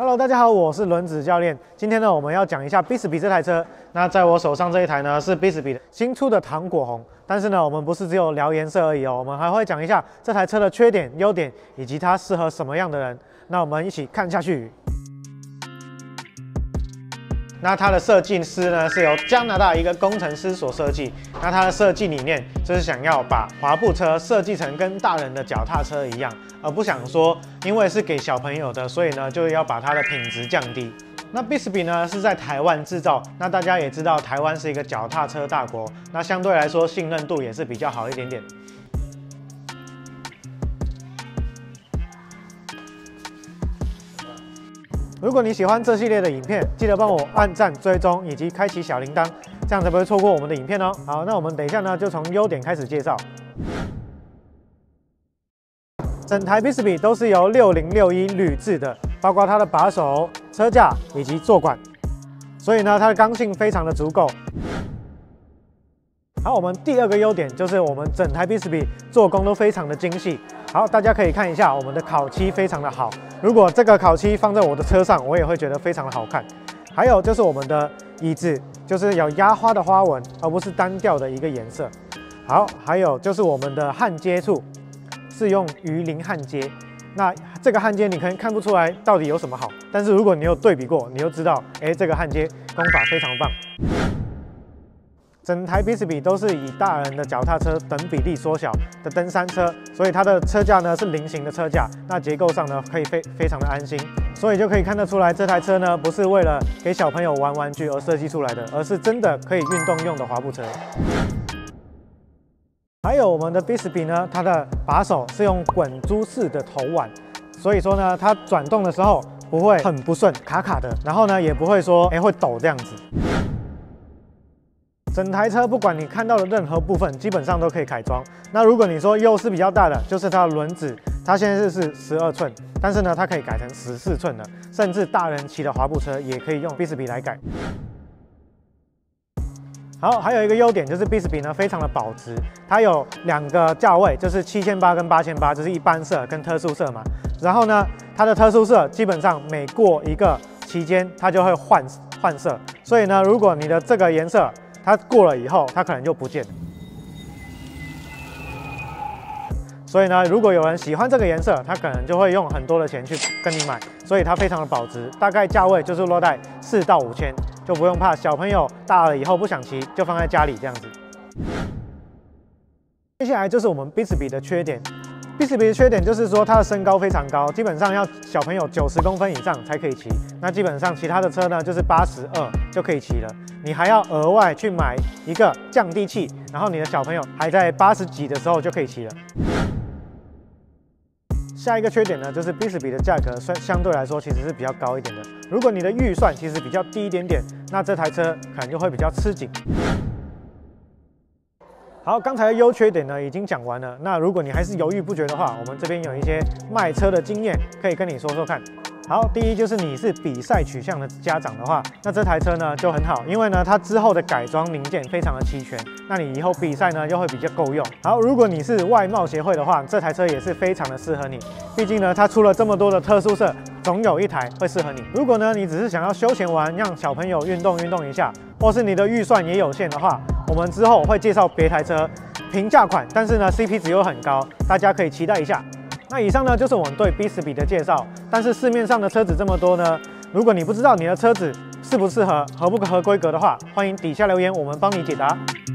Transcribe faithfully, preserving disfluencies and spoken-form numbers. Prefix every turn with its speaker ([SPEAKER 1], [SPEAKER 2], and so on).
[SPEAKER 1] Hello， 大家好，我是轮子教练。今天呢，我们要讲一下 Bixby 这台车。那在我手上这一台呢，是 Bixby 新出的糖果红。但是呢，我们不是只有聊颜色而已哦，我们还会讲一下这台车的缺点、优点，以及它适合什么样的人。那我们一起看下去。那它的设计师呢，是由加拿大一个工程师所设计。那它的设计理念就是想要把滑步车设计成跟大人的脚踏车一样，而不想说因为是给小朋友的，所以呢就要把它的品质降低。那 Bixby 呢是在台湾制造，那大家也知道台湾是一个脚踏车大国，那相对来说信任度也是比较好一点点。 如果你喜欢这系列的影片，记得帮我按赞、追踪以及开启小铃铛，这样才不会错过我们的影片哦。好，那我们等一下呢，就从优点开始介绍。整台 Bixby 都是由六零六一铝制的，包括它的把手、车架以及座管，所以呢，它的刚性非常的足够。 好，我们第二个优点就是我们整台 Bixby 做工都非常的精细。好，大家可以看一下我们的烤漆非常的好。如果这个烤漆放在我的车上，我也会觉得非常的好看。还有就是我们的椅子，就是有压花的花纹，而不是单调的一个颜色。好，还有就是我们的焊接处是用鱼鳞焊接。那这个焊接你可能看不出来到底有什么好，但是如果你有对比过，你就知道，哎，这个焊接工法非常棒。 整台 Bixby 都是以大人的脚踏车等比例缩小的登山车，所以它的车架呢是菱形的车架，那结构上呢可以非非常的安心，所以就可以看得出来这台车呢不是为了给小朋友玩玩具而设计出来的，而是真的可以运动用的滑步车。还有我们的 Bixby 呢，它的把手是用滚珠式的头碗，所以说呢它转动的时候不会很不顺、卡卡的，然后呢也不会说哎会抖这样子。 整台车不管你看到的任何部分，基本上都可以改装。那如果你说优势比较大的，就是它的轮子，它现在是十二寸，但是呢，它可以改成十四寸的，甚至大人骑的滑步车也可以用 Bixby 来改。好，还有一个优点就是 Bixby 呢非常的保值，它有两个价位，就是七千八跟八千八，就是一般色跟特殊色嘛。然后呢，它的特殊色基本上每过一个期间，它就会换换色，所以呢，如果你的这个颜色 它过了以后，它可能就不见了。所以呢，如果有人喜欢这个颜色，他可能就会用很多的钱去跟你买，所以它非常的保值，大概价位就是落在四到五千，就不用怕小朋友大了以后不想骑，就放在家里这样子。接下来就是我们 Bixby 的缺点。 Bixby 的缺点就是说它的身高非常高，基本上要小朋友九十公分以上才可以骑。那基本上其他的车呢，就是八十二就可以骑了。你还要额外去买一个降低器，然后你的小朋友还在八十几的时候就可以骑了。下一个缺点呢，就是 Bixby 的价格相相对来说其实是比较高一点的。如果你的预算其实比较低一点点，那这台车可能就会比较吃紧。 好，刚才的优缺点呢已经讲完了。那如果你还是犹豫不决的话，我们这边有一些卖车的经验可以跟你说说看。好，第一就是你是比赛取向的家长的话，那这台车呢就很好，因为呢它之后的改装零件非常的齐全，那你以后比赛呢又会比较够用。好，如果你是外貌协会的话，这台车也是非常的适合你，毕竟呢它出了这么多的特殊色，总有一台会适合你。如果呢你只是想要休闲玩，让小朋友运动运动一下，或是你的预算也有限的话， 我们之后会介绍别台车，平价款，但是呢 C P 值又很高，大家可以期待一下。那以上呢就是我们对 Bixby 的介绍，但是市面上的车子这么多呢，如果你不知道你的车子适不适合、合不合规格的话，欢迎底下留言，我们帮你解答。